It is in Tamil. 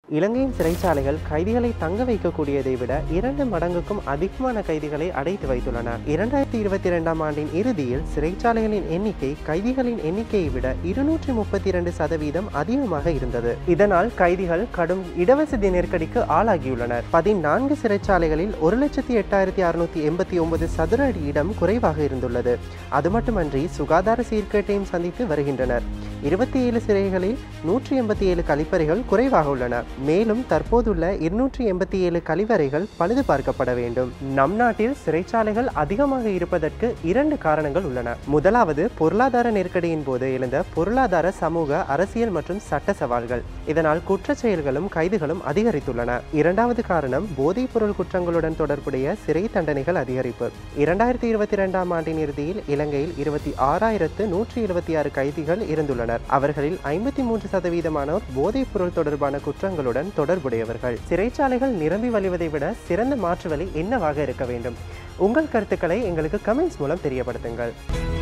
இலங்கையின் சிறைச்சாலைகள் கைதிகளை தங்க வைக்கக்கூடியதை விட 2 மடங்குக்கும் அதிகமான கைதிகளை அடைத்து வைத்துள்ளன. 2022ஆம் ஆண்டின் இறுதியில் சிறைச்சாலைகளின் எண்ணிக்கை கைதிகளின் எண்ணிக்கையை விட 232% அதிகமாக இருந்தது. இதனால் கைதிகள் கடும் இடவசதி நெருக்கடிக்கு ஆளாகியுள்ளனர். 14 சிறைச்சாலைகளில் 1,08,689 சதுர அடி இடம் குறைவாக இருந்துள்ளது. அது மட்டுமன்றி சுகாதார சீர்கேட்டையும் சந்தித்து வருகின்றனர். 27 சிறைகளில் 187 கழிப்பறைகள் குறைவாக உள்ளன. மேலும் தற்போதுள்ள 287 கழிவறைகள் பழுது பார்க்கப்பட வேண்டும். நம் நாட்டில் சிறைச்சாலைகள் அதிகமாக இருப்பதற்கு 2 காரணங்கள் உள்ளன. முதலாவது, பொருளாதார நெருக்கடியின் போது எழுந்த பொருளாதார, சமூக, அரசியல் மற்றும் சட்ட சவால்கள். இதனால் குற்றச் செயல்களும் கைதுகளும் அதிகரித்துள்ளன. இரண்டாவது காரணம், போதைப் பொருள் குற்றங்களுடன் தொடர்புடைய சிறை தண்டனைகள் அதிகரிப்பு. 2022ஆம் ஆண்டின் இறுதியில் இலங்கையில் 26,176 கைதிகள் இருந்துள்ளனர். அவர்களில் 53% போதைப் பொருள் தொடர்பான குற்றங்களுடன் தொடர்புடையவர்கள். சிறைச்சாலைகள் நிரம்பி வழிவதை விட சிறந்த மாற்று வழி என்னவாக இருக்க வேண்டும்? உங்கள் கருத்துக்களை எங்களுக்கு கமெண்ட்ஸ் மூலம் தெரியப்படுத்துங்கள்.